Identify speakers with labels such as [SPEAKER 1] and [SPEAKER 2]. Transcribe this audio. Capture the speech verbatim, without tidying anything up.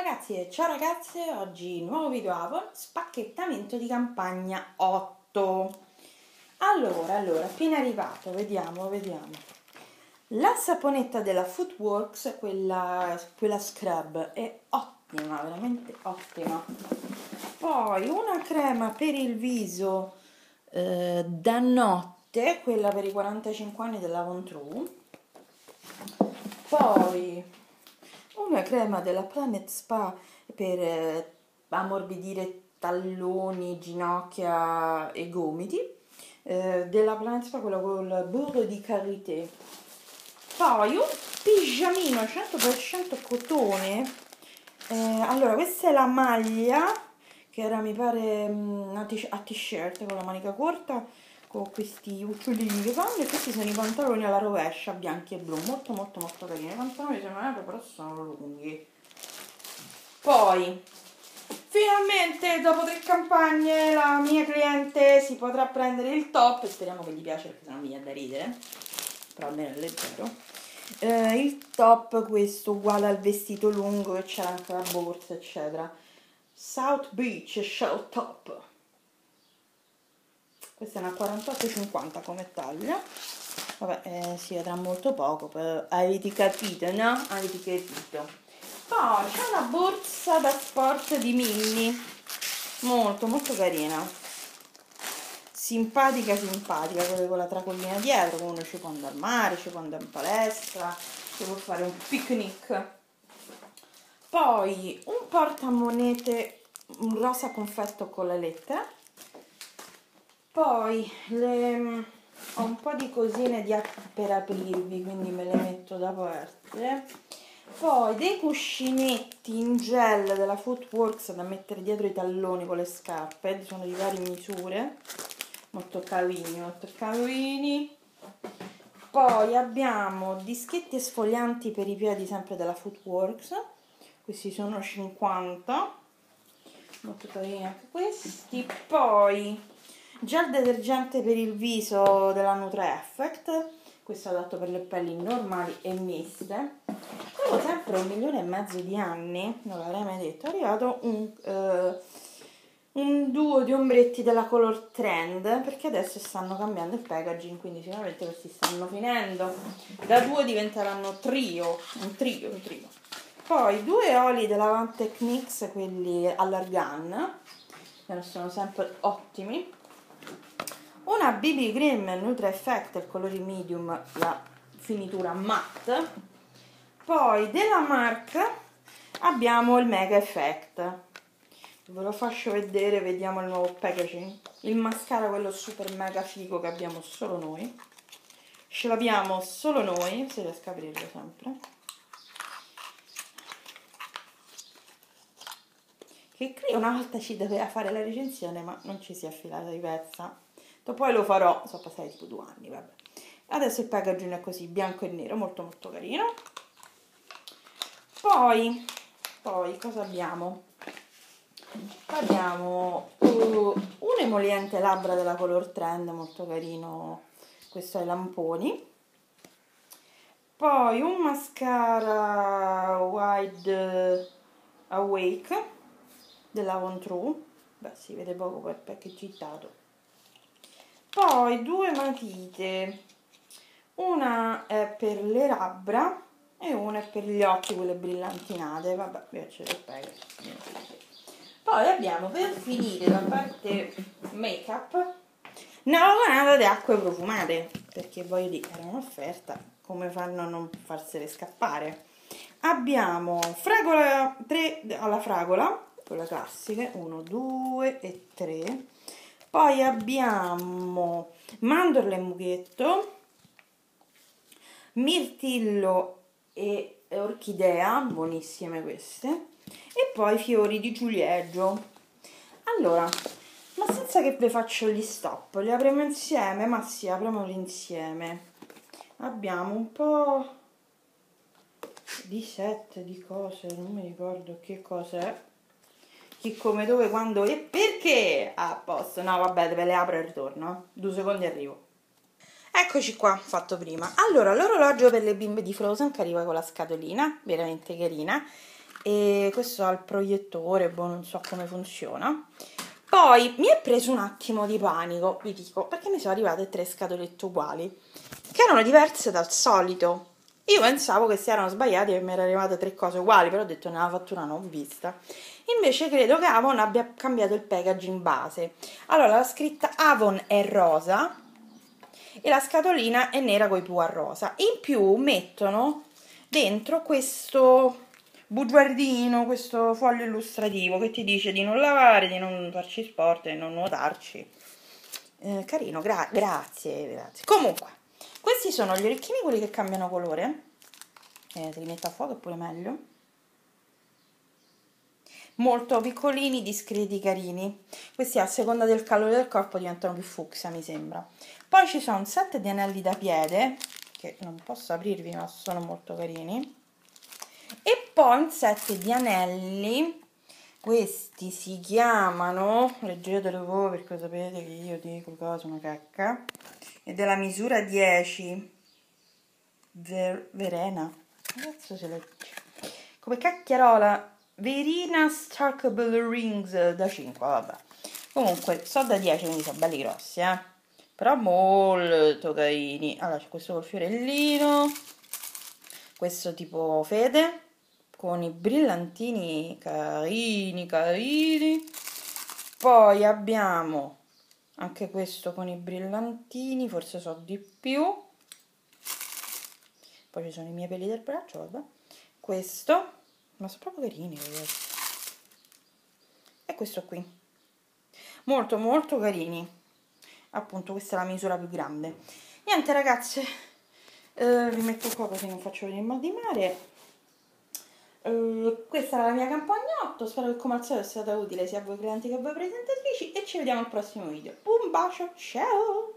[SPEAKER 1] ragazzi e ciao ragazze, oggi nuovo video Avon, spacchettamento di campagna otto. Allora, allora, appena arrivato, vediamo, vediamo. La saponetta della Footworks, quella, quella scrub, è ottima, veramente ottima. Poi una crema per il viso eh, da notte, quella per i quarantacinque anni della Von True. Poi una crema della Planet Spa per eh, ammorbidire talloni, ginocchia e gomiti, eh, della Planet Spa, quella col burro di karité. Poi un pigiamino cento per cento cotone. Eh, allora, questa è la maglia che era, mi pare, a t-shirt con la manica corta, con questi uccellini che fanno, e questi sono i pantaloni alla rovescia, bianchi e blu, molto molto molto carini. I pantaloni sembrano, però sono lunghi. Poi finalmente dopo tre campagne la mia cliente si potrà prendere il top, speriamo che gli piace perché sennò mi viene da ridere, però almeno è leggero. Eh, il top, questo uguale al vestito lungo, che c'era anche la borsa eccetera, South Beach Shell Top. Questa è una quarantotto cinquanta come taglia. Vabbè, eh, si vedrà molto poco, però avete capito, no? Avete capito. Poi c'è una borsa da sport di Minnie, molto molto carina, simpatica simpatica, con la tracollina dietro, uno ci può andare al mare, ci può andare in palestra, ci può fare un picnic. Poi un portamonete, un rosa confetto con le lettere. Poi le, ho un po' di cosine di, per aprirvi, quindi me le metto da parte. Poi dei cuscinetti in gel della Footworks da mettere dietro i talloni con le scarpe, sono di varie misure, molto carini, molto carini. Poi abbiamo dischetti esfolianti per i piedi, sempre della Footworks, questi sono cinquanta, molto carini anche questi. Poi gel detergente per il viso della Nutra Effect, questo è adatto per le pelli normali e miste. Dopo sempre un milione e mezzo di anni, non l'avrei mai detto, è arrivato un, eh, un duo di ombretti della Color Trend, perché adesso stanno cambiando il packaging, quindi sicuramente questi stanno finendo. Da due diventeranno trio, un trio, un trio. Poi due oli della Van Techniques, quelli all'argan, che sono sempre ottimi. Una B B Cream Nutra Effect, il colore medium, la finitura matte. Poi della Marc abbiamo il Mega Effect, ve lo faccio vedere, vediamo il nuovo packaging. Il mascara, quello super mega figo che abbiamo solo noi, ce l'abbiamo solo noi, se riesco a aprirlo sempre, che qui una volta ci doveva fare la recensione ma non ci si è affilata di pezza. Poi lo farò, sono passati tipo due anni, vabbè. Adesso il packaging è così, bianco e nero, molto molto carino. Poi, poi cosa abbiamo? Abbiamo uh, un emoliente labbra della Color Trend, molto carino, questo ai lamponi. Poi un mascara Wide Awake della Von True, beh si vede poco perché è citato. Poi due matite, una è per le labbra e una è per gli occhi, quelle brillantinate, vabbè, piace il packaging. Poi abbiamo, per finire la parte make up, una vagonata di acque profumate, perché voglio dire, era un'offerta, come fanno a non farsele scappare. Abbiamo fragola tre alla fragola, quella classica, uno, due e tre. Poi abbiamo mandorle e mughetto, mirtillo e orchidea, buonissime queste, e poi fiori di ciliegio. Allora, ma senza che vi faccio gli stop, li apriamo insieme, ma sì, apriamoli insieme. Abbiamo un po' di set di cose, non mi ricordo che cos'è, chi, come, dove, quando e perché. A posto, no vabbè, ve le apro e ritorno, due secondi arrivo. Eccoci qua, fatto prima. Allora, l'orologio per le bimbe di Frozen che arriva con la scatolina, veramente carina. e questo ha il proiettore, boh, non so come funziona. Poi mi è preso un attimo di panico, vi dico, perché mi sono arrivate tre scatolette uguali, che erano diverse dal solito. Io pensavo che si erano sbagliati e mi erano arrivate tre cose uguali, però ho detto nella fattura non ho vista. Invece credo che Avon abbia cambiato il packaging base. Allora, la scritta Avon è rosa e la scatolina è nera con i più a rosa. In più mettono dentro questo bugiardino, questo foglio illustrativo che ti dice di non lavare, di non farci sport, di non nuotarci. Eh, carino, gra grazie, grazie. Comunque, questi sono gli orecchini, quelli che cambiano colore. Eh, se li metto a fuoco è pure meglio. Molto piccolini, discreti, carini. Questi a seconda del calore del corpo diventano più fucsia, mi sembra. Poi ci sono un set di anelli da piede, che non posso aprirvi ma sono molto carini. E poi un set di anelli, questi si chiamano, leggetelo voi perché sapete che io dico cose una cacca, è della misura dieci, Ver Verena, cazzo se legge, come cacchiarola, Verina Stackable Rings da cinque, vabbè, comunque so da dieci, quindi sono belli grossi, eh, però molto carini. Allora c'è questo col fiorellino, questo tipo fede, con i brillantini carini carini. Poi abbiamo anche questo con i brillantini, forse so di più. Poi ci sono i miei peli del braccio, vabbè. Questo, ma sono proprio carini ragazzi. E questo qui, molto molto carini. Appunto questa è la misura più grande. Niente ragazze, eh, vi metto qua così non faccio venire mal di mare. Uh, questa era la mia campagnotto, spero che come al solito sia stata utile sia a voi clienti che a voi presentatrici e ci vediamo al prossimo video. Un bacio, ciao!